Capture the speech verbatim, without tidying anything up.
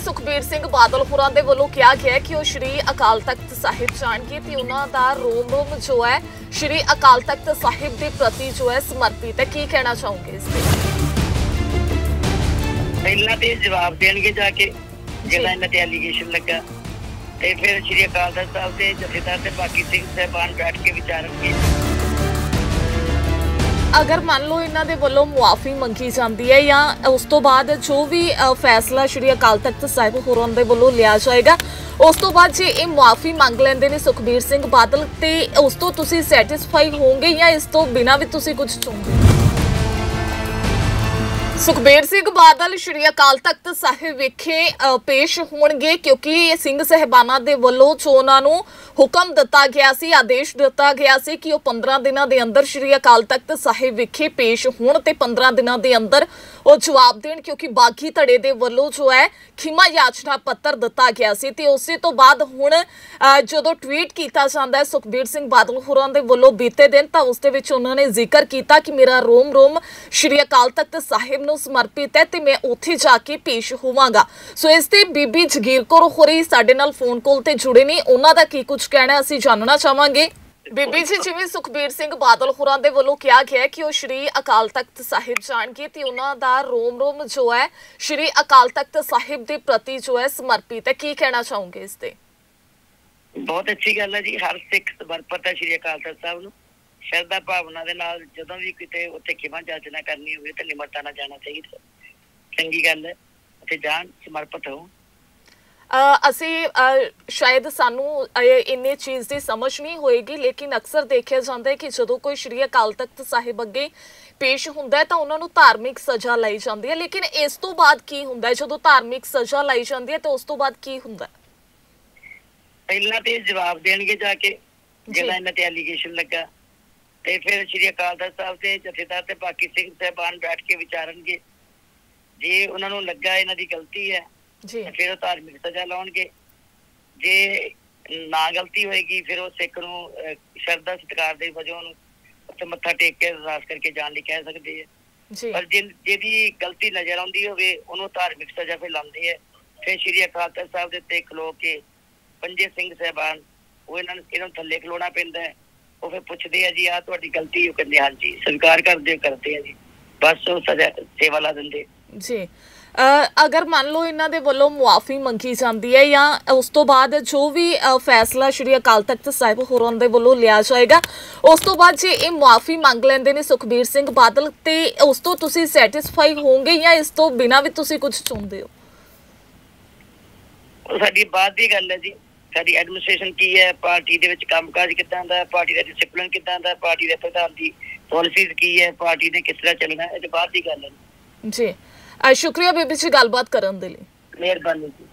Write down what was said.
ਸੁਖਬੀਰ ਸਿੰਘ ਬਾਦਲ ਹੋਰਾਂ ਦੇ ਵੱਲੋਂ ਕਿਹਾ ਗਿਆ ਕਿ ਉਹ ਸ਼੍ਰੀ ਅਕਾਲ ਤਖਤ ਸਾਹਿਬ ਜਾਣਗੇ ਤੇ ਉਹਨਾਂ ਦਾ ਰੋਮ ਰੋਮ ਜੋ ਹੈ ਸ਼੍ਰੀ ਅਕਾਲ ਤਖਤ ਸਾਹਿਬ ਦੇ ਪ੍ਰਤੀ ਜੋ ਹੈ ਸਮਰਪਿਤ ਹੈ। ਕੀ ਕਹਿਣਾ ਚਾਹੋਗੇ ਇਸ ਤੇ? ਪਹਿਲਾਂ ਤੇ ਜਵਾਬ ਦੇਣਗੇ ਜਾ ਕੇ ਜਿਹੜਾ ਇਹਨਾਂ ਤੇ ਐਲੀਗੇਸ਼ਨ ਲੱਗਾ, ਤੇ ਫਿਰ ਸ਼੍ਰੀ ਅਕਾਲ ਤਖਤ ਸਾਹਿਬ ਦੇ ਜਥੇਦਾਰ ਤੇ ਬਾਕੀ ਸਿੰਘ ਸਾਹਿਬਾਨ ਬੈਠ ਕੇ ਵਿਚਾਰਨਗੇ। अगर मान लो इन्हां दे वल्लों मुआफ़ी मंगी जाती है या उस तो बाद जो भी फैसला श्री अकाल तख्त साहिब होरां दे वल्लों लिया जाएगा, उस तो बाद जे ये मुआफ़ी मंग लैंदे ने सुखबीर सिंह बादल ते उस तो तुसीं सैटिस्फाई होंगे या इस तो बिना भी तुसीं कुछ चाहुंदे? सुखबीर सिंह बादल श्री अकाल तख्त साहिब विखे पेश होणगे क्योंकि सिंह साहिबाना दे वल्लों जो उन्हां नूं हुक्म दिता गया सी, आदेश दिता गया सी कि वह पंद्रह दिनों के अंदर श्री अकाल तख्त साहिब विखे पेश होण ते पंद्रह दिनों के अंदर वो जवाब देण, क्योंकि बागी धड़े दे वल्लों जो है खिमा याचना पत्र दिता गया सी। ते उसे तो बाद हुण जदों ट्वीट किया जाता है सुखबीर सिंह बादल होरां दे वल्लों बीते दिन, तां उस दे विच उन्हां ने जिक्र किया कि मेरा रोम रोम श्री अकाल तख्त साहिब नूं समर्पित है ते मैं उत्थे जाके पेश होवांगा। सो इस ते बीबी जगीर कौर होरी साडे नाल फोन कॉल ते जुड़े ने, उन्हां दा की कुछ कहना असीं जानना चाहांगे। बीबी जी, जिवें सुखबीर सिंह बादल होरां दे वल्लों कहा गया कि वो श्री अकाल तख्त साहिब जाणगे ते उन्हां दा रोम रोम जो है श्री अकाल तख्त साहिब दे प्रति जो है समर्पित है, की कहना चाहोगे इस ते? बहुत अच्छी गल है जी, हर सिख समर्पित है श्री अकाल तख्त साहिब नूं। श्रद्धा भावना दे नाल जदों भी किते उत्थे खिमा याचना करनी होवे ते निमरता नाल जाना चाहिए। चंगी गल है, उत्थे जाण समर्पित हो। ਅਸੀਂ शायद सानू इन्नी चीज़ की समझ नहीं होएगी, लेकिन अक्सर देखा जाता है कि जो कोई श्री अकाल तख्त साहिब अगे पेश होंदा है तो उन्होंने धार्मिक सज़ा लाई जाती है, लेकिन इस तो बाद की होंदा है? जो धार्मिक सज़ा लाई जाती है तो उस तो बाद की होंदा है? पहला ते जवाब देणगे जाके जिहड़ा इन्हां ते एलीगेशन लगा, ते फिर श्री अकाल तख्त साहिब दे जथेदार ते बाकी सिंह साहिबान बैठ के विचारनगे। जे उन्हां नूं लगा इन्हां दी गलती है फिर वो धार्मिक सजा लाउणगे, जे ना गलती होएगी फिर वो सिख नूं शरधा सत्कार दे वजों उत्थे मत्था टेक के अरदास करके जाण लई कह सकदे है। पर जे जेदी गलती नजर आउंदी होवे उहनूं धार्मिक सजा फिर लाउंदे है। फिर श्री अकाल तख्त साहिब दे उत्ते खलो के पंजे सिंह साहिबान वो इन्हां इन्हां नूं थल्ले खलोना पैंदा है। वो फिर पुछदे है जी आ तुहाडी गलती हो, कहंदे हां जी स्वीकार करदे करदे है जी, बस वो सजा सेवा ला दिंदे जी। Uh, अगर मान लो इन्हां दे वल्लों मुआफ़ी मंगी जाती है या उस तो बाद जो भी uh, फैसला श्री अकाल तख्त साहिब होरां दे वल्लों लिया जाएगा, उस तो बाद जे ये मुआफ़ी मंग लैंदे ने सुखबीर सिंह बादल ते उस तो तुसीं सैटिस्फाई होंगे या इस तो बिना भी तुसीं कुछ चाहुंदे हो? साडी बात दी गल है जी, साडी एडमिनिस्ट्रेशन की है, पार्टी दे विच कामकाज किदां दा, पार्टी दा डिसिपलिन किदां दा, पार्टी दे प्रधान दी पॉलिसीज़ की है, पार्टी ने किस तरह चलना है, इह बात दी गल है जी। शुक्रिया बीबी जी गलबात करन दे लई। मेहरबानी जी।